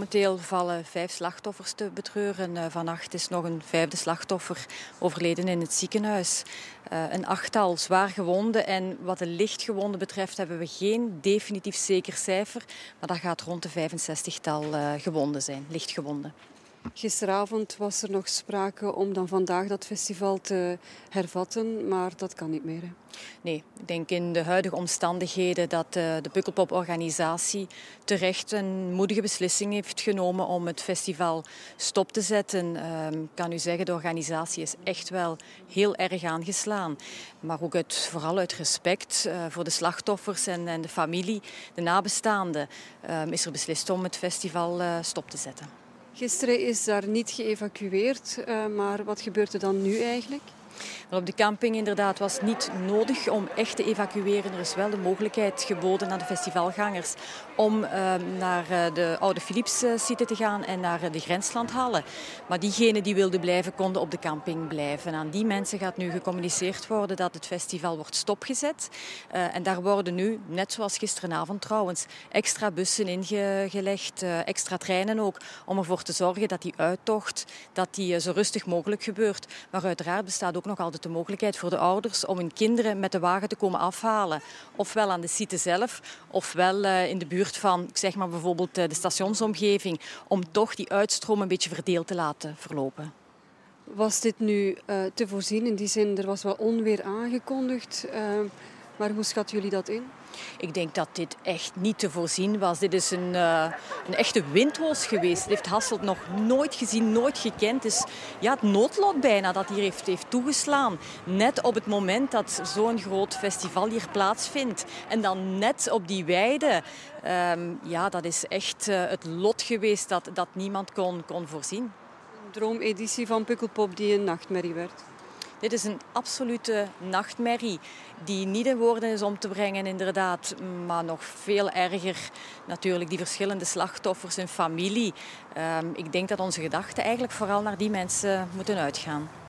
Momenteel vallen 5 slachtoffers te betreuren. Vannacht is nog een 5e slachtoffer overleden in het ziekenhuis. Een 8-tal zwaar gewonden. En wat de lichtgewonden betreft hebben we geen definitief zeker cijfer. Maar dat gaat rond de 65-tal gewonden zijn, lichtgewonden. Gisteravond was er nog sprake om dan vandaag dat festival te hervatten, maar dat kan niet meer. Hè? Nee, ik denk in de huidige omstandigheden dat de Pukkelpop-organisatie terecht een moedige beslissing heeft genomen om het festival stop te zetten. Ik kan u zeggen, de organisatie is echt wel heel erg aangeslaan. Maar ook vooral uit respect voor de slachtoffers en de familie, de nabestaanden, is er beslist om het festival stop te zetten. Gisteren is daar niet geëvacueerd, maar wat gebeurt er dan nu eigenlijk? Op de camping inderdaad was niet nodig om echt te evacueren. Er is wel de mogelijkheid geboden aan de festivalgangers om naar de Oude Philips-site te gaan en naar de Grenslandhallen. Maar diegenen die wilden blijven, konden op de camping blijven. Aan die mensen gaat nu gecommuniceerd worden dat het festival wordt stopgezet. En daar worden nu, net zoals gisteravond trouwens, extra bussen ingelegd, extra treinen ook, om ervoor te zorgen dat die uittocht zo rustig mogelijk gebeurt. Maar uiteraard bestaat ook nog altijd de mogelijkheid voor de ouders om hun kinderen met de wagen te komen afhalen. Ofwel aan de site zelf, ofwel in de buurt van, ik zeg maar bijvoorbeeld de stationsomgeving, om toch die uitstroom een beetje verdeeld te laten verlopen. Was dit nu te voorzien? In die zin, er was wel onweer aangekondigd, maar hoe schatten jullie dat in? Ik denk dat dit echt niet te voorzien was. Dit is een echte windhoos geweest. Het heeft Hasselt nog nooit gezien, nooit gekend. Het is het noodlot bijna dat hier heeft toegeslaan. Net op het moment dat zo'n groot festival hier plaatsvindt. En dan net op die weide. Dat is echt het lot geweest dat niemand kon voorzien. Een droomeditie van Pukkelpop die een nachtmerrie werd. Dit is een absolute nachtmerrie die niet in woorden is om te brengen, inderdaad. Maar nog veel erger natuurlijk die verschillende slachtoffers en familie. Ik denk dat onze gedachten eigenlijk vooral naar die mensen moeten uitgaan.